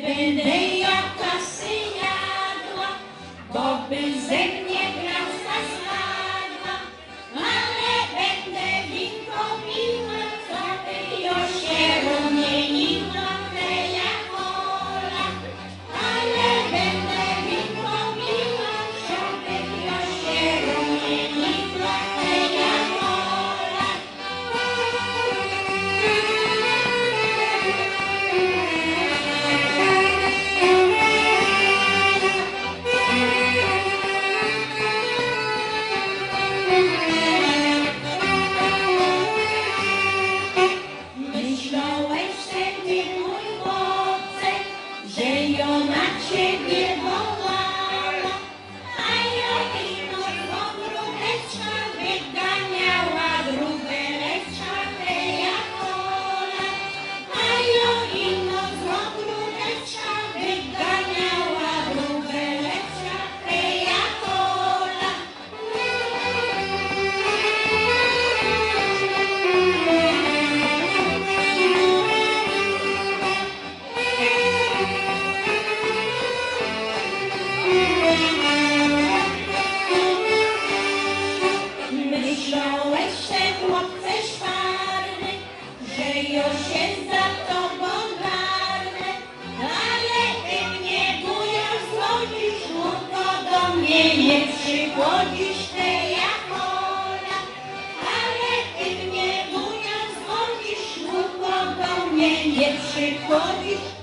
będę jaka syniadła, bo by ze mnie klasa spadła, ale będę winko piła, co by jo się rumieniła, te jak Ola, ale będę winko piła, co by jo się rumieniła, te jak Ola. Myślałeś sobie, mój chłopcze, że ją na ciebie wołała, a ja ino z ogródeczka wyganiała wróbeleczka, te jak Ola, a ja ino z ogródeczka wyganiała wróbeleczka, te jak Ola. Myślałeś, że chłopcze szwarny, że jo się za tobą garnę, ale ty mnie buja zwodzisz, długo do mnie nie przychodzisz, te jak Ola, ale ty mnie buja zwodzisz, długo do mnie nie przychodzisz.